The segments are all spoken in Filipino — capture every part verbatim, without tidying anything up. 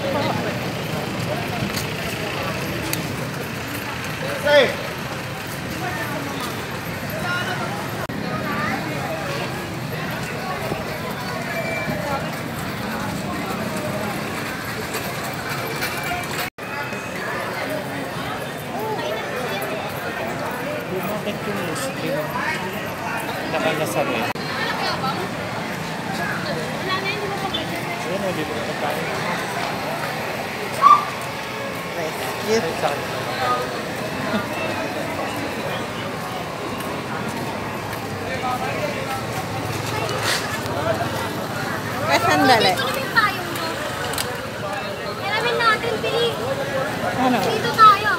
Hey! Bakit yung Muslim nakalasari? Ayun o, dito na pagkain. Cute. Eh, sandali. Kailangan natin, Pili. Ano? Dito tayo.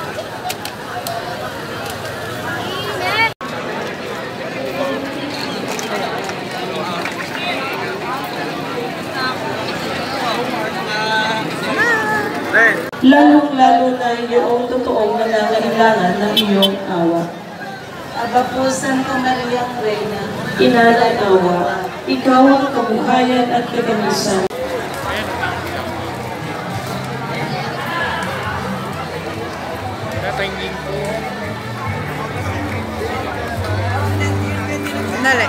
Lalong-lalo na yung totoong nangangailangan ng iyong awa. Aba po, Santa Mariang Reyna, Ina ng awa, ikaw ang kabuhayan at kagamisan. Natangin ko. Sandali.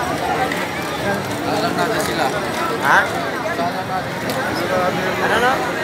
Ha? Ano na?